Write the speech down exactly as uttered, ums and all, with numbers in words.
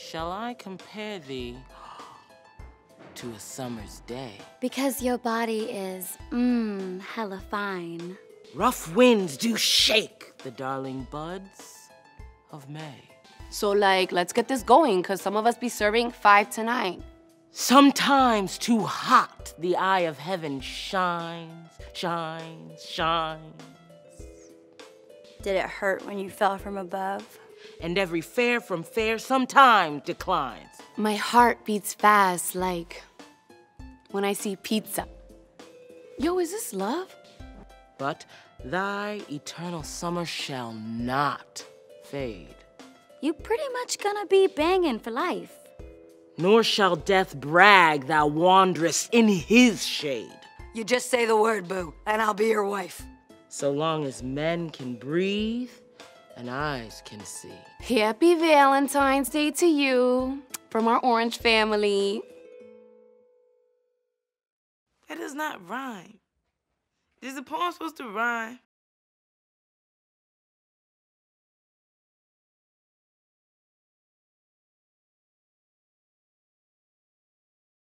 shall I compare thee to a summer's day? Because your body is, mmm, hella fine. Rough winds do shake the darling buds of May. So, like, let's get this going, because some of us be serving five to nine. Sometimes too hot, the eye of heaven shines, shines, shines. Did it hurt when you fell from above? And every fair from fair sometimes declines. My heart beats fast, like when I see pizza. Yo, is this love? But thy eternal summer shall not fade. You pretty much gonna be banging for life. Nor shall death brag thou wanderest in his shade. You just say the word, boo, and I'll be your wife. So long as men can breathe and eyes can see. Happy Valentine's Day to you from our Orange family. That does not rhyme. Is the poem supposed to rhyme?